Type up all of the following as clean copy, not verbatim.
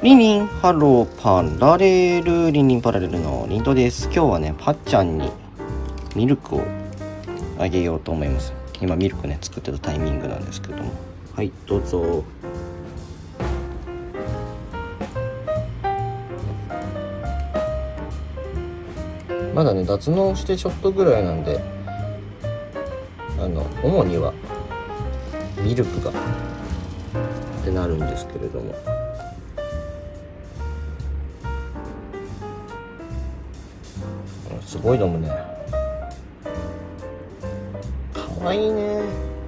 リンリンハローパラレルリンリンパラレルのリントです。今日はねパッちゃんにミルクをあげようと思います。今ミルクね作ってたタイミングなんですけども、はいどうぞ。まだね脱毛してちょっとぐらいなんで主にはミルクがってなるんですけれども、すごい飲むね。かわいいね。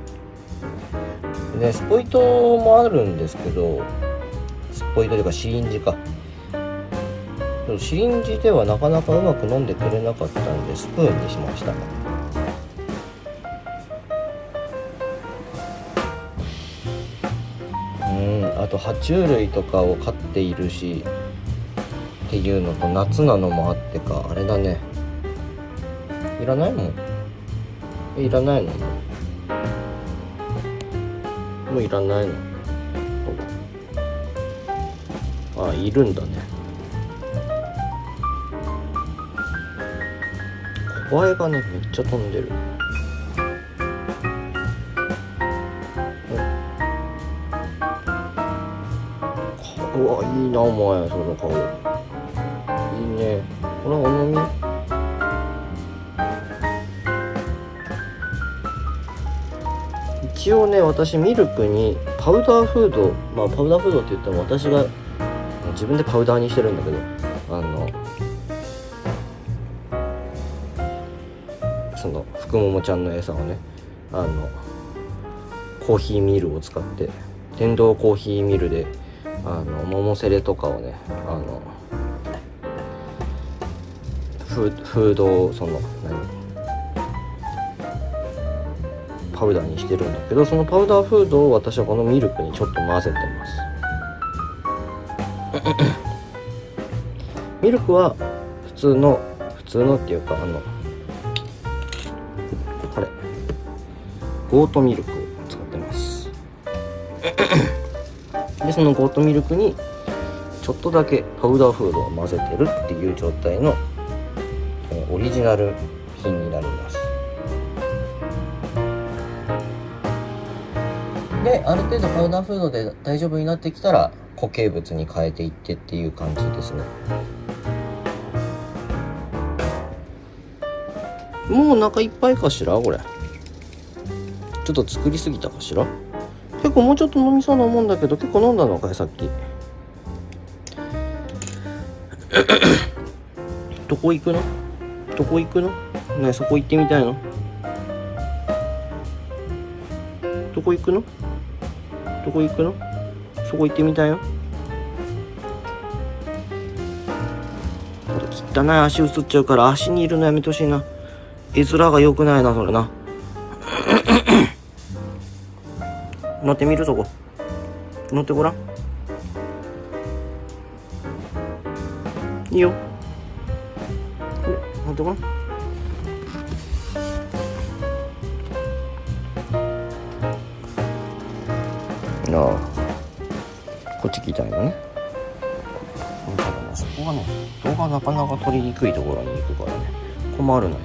でスポイトもあるんですけど、スポイトというかシリンジか。シリンジではなかなかうまく飲んでくれなかったんでスプーンにしました。あと爬虫類とかを飼っているしっていうのと夏なのもあってかあれだね。いらないもん。いらないの？もういらないの？あ、いるんだね。小バエがねめっちゃ飛んでる。うわ、いいなお前その顔。いいね。これお飲み？一応ね私ミルクにパウダーフード、パウダーフードって言っても私が自分でパウダーにしてるんだけど、その福ももちゃんの餌をねコーヒーミルを使って電動コーヒーミルで桃セレとかをねフードをパウダーにしてるんだけど、そのパウダーフードを私はこのミルクにちょっと混ぜてます。ミルクは普通のっていうかこれゴートミルクを使ってます。でそのゴートミルクにちょっとだけパウダーフードを混ぜてるっていう状態のオリジナル品になります。である程度パウダーフードで大丈夫になってきたら固形物に変えていってっていう感じですね。もうお腹いっぱいかしらこれ。ちょっと作りすぎたかしら。結構もうちょっと飲みそうなもんだけど、結構飲んだのかいさっき。どこ行くの？どこ行くの？ねえそこ行ってみたいの？どこ行くの？どこ行くの？そこ行ってみたいの？汚い足映っちゃうから足にいるのやめてほしいな。絵面が良くないなそれな。乗ってみるそこ。乗ってごらん。いいよ。乗ってごらん。こっち来たいのね。ただねそこがね動画なかなか撮りにくいところに行くからね困るのよ。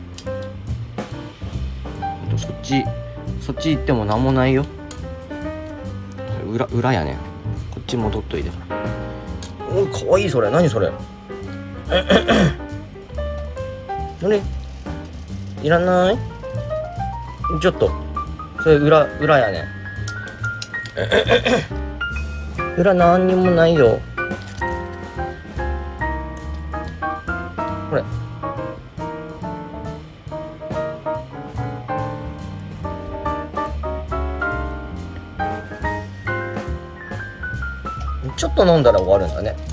そっち行ってもなんもないよ。裏やねん。こっち戻っといて。おいかわいいそれ。何それ。何いらない？ちょっとそれ裏やねん。裏なんにもないよ。これちょっと飲んだら終わるんだね。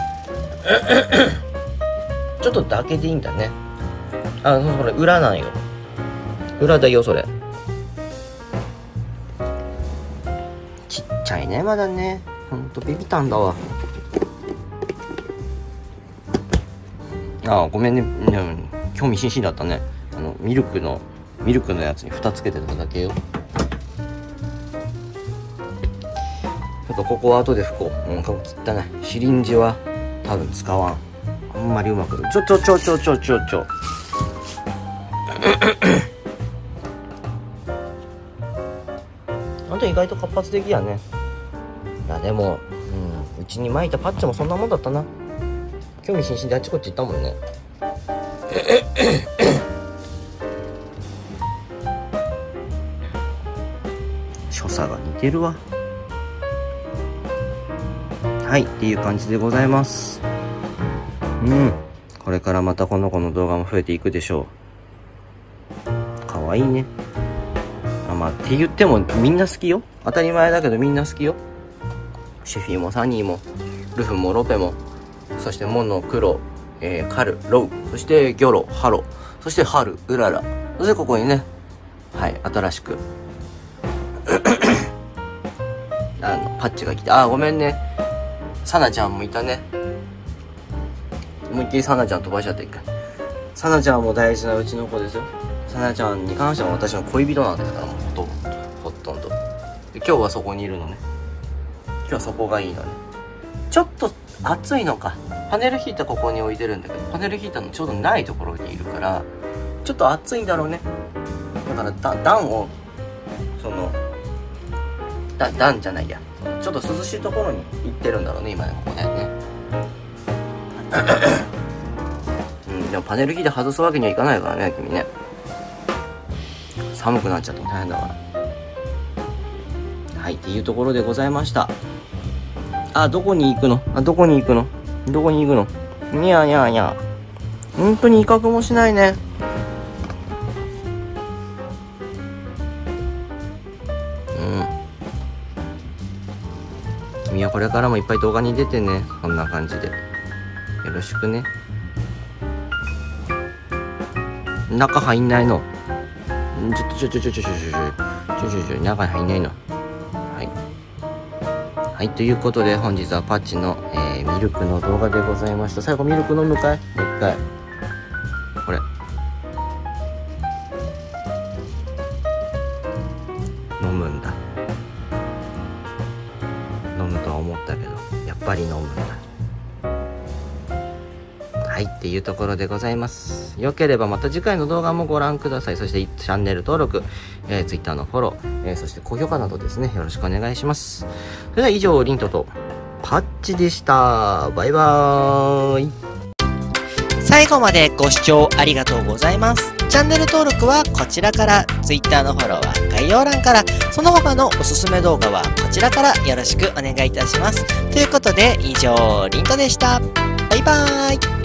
ちょっとだけでいいんだね。それ裏なんよ。裏だよそれ。ちっちゃいねまだね。ほんとビビたんだわ。ごめんね、興味津々だったね。ミルクのやつに蓋つけてただけよ。 なんかここは後で拭こう。ここ汚い。シリンジは多分使わん。あんまりうまく。ちょ。あんた意外と活発的やね。いやでも、うちに巻いたパッチもそんなもんだったな。興味津々であっちこっち行ったもんね。所作が似てるわ。はいっていう感じでございます。これからまたこの子の動画も増えていくでしょう。かわいいね。って言ってもみんな好きよ。当たり前だけどみんな好きよ。シェフィーもサニーもルフもロペも、そしてモノ、クロ、カル、ロウ、そしてギョロ、ハロ、そしてハル、ウララ、そしてここにね、新しくパッチが来て、ごめんね、サナちゃんもいたね。思いっきりサナちゃん飛ばしちゃっていく。サナちゃんも大事なうちの子ですよ。サナちゃんに関しては私の恋人なんですから、もうほとんど。で今日はそこにいるのね。今日はそこがいいのね。ちょっと暑いのか。パネルヒーターここに置いてるんだけど、パネルヒーターのちょうどないところにいるから、ちょっと暑いんだろうね。だから暖を、暖じゃないや。ちょっと涼しいところに行ってるんだろうね、今ね、ここでね。でもパネルヒーター外すわけにはいかないからね、君ね。寒くなっちゃっても大変だから。っていうところでございました。どこに行くの？どこに行くの？にゃーにゃーにゃー。本当に威嚇もしないね。君はこれからもいっぱい動画に出てね。こんな感じで。よろしくね。中入んないの。中に入んないの。ということで本日はパッチの、ミルクの動画でございました。最後ミルク飲むかい？もう一回。これ。飲むんだ。飲むとは思ったけど、やっぱり飲むんだ。っていうところでございます。よければまた次回の動画もご覧ください。そしてチャンネル登録、Twitter のフォロー、そして高評価などですね、よろしくお願いします。それでは以上、リントとパッチでした。バイバーイ。 最後までご視聴ありがとうございます。チャンネル登録はこちらから、Twitter のフォローは概要欄から、その他のおすすめ動画はこちらからよろしくお願いいたします。ということで以上、リントでした。バイバーイ。